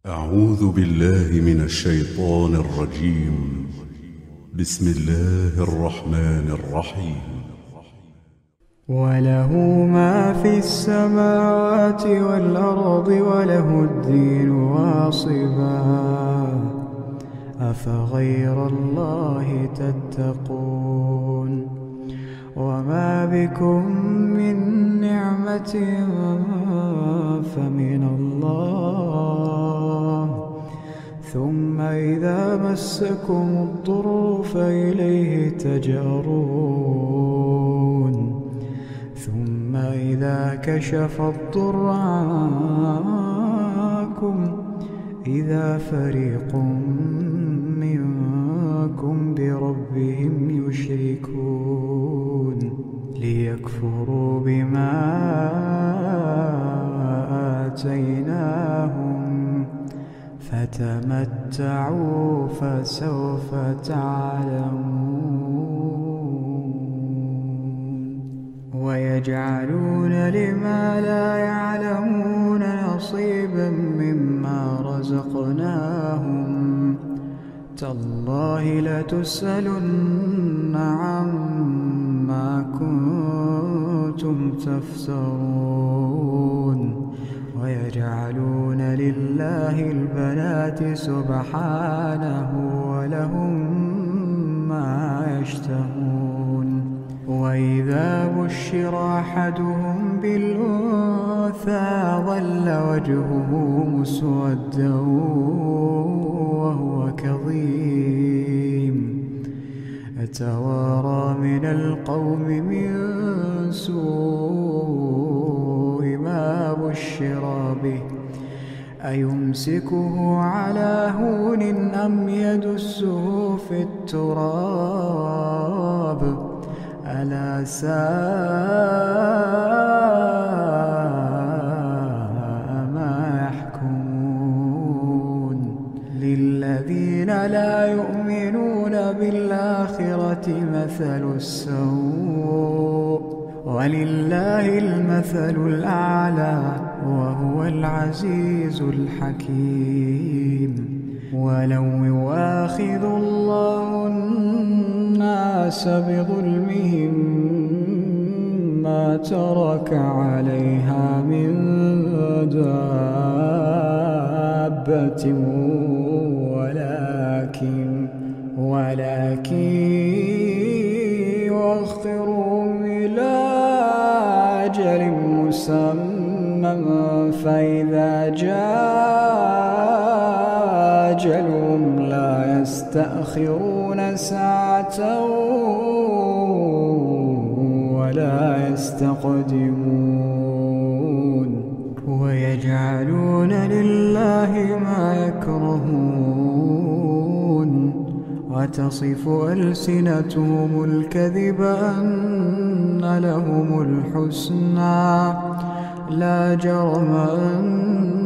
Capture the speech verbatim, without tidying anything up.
أعوذ بالله من الشيطان الرجيم. بسم الله الرحمن الرحيم. وله ما في السماوات والأرض وله الدين واصبا أفغير الله تتقون وما بكم من نعمة فمن الله ثم إذا مسكم الضر فإليه تجأرون ثم إذا كشف الضر عنكم إذا فريق منكم بربهم يشركون ليكفروا بما آتيناهم فتمتعوا فسوف تعلمون ويجعلون لما لا يعلمون نصيبا مما رزقناهم تالله لتسألن عما كنتم تفترون ويجعلون لله البنات سبحانه ولهم ما يشتهون وإذا بشر أحدهم بالأنثى ظل وجهه مسودا وهو كظيم يتوارى من القوم من سوء ما بشر به أيمسكه على هون أم يدسه في التراب ألا ساء ما يحكمون للذين لا يؤمنون بالآخرة مثل السوء ولله المثل الأعلى وهو العزيز الحكيم ولو يؤاخذ الله الناس بظلمهم ما ترك عليها من دابة ولكن ولكن يؤخرهم إلى أجل مسمى فإذا جاء أجلهم لا يستأخرون ساعة ولا يستقدمون ويجعلون لله ما يكرهون وتصف ألسنتهم الكذب أن لهم الحسنى لا جرم أن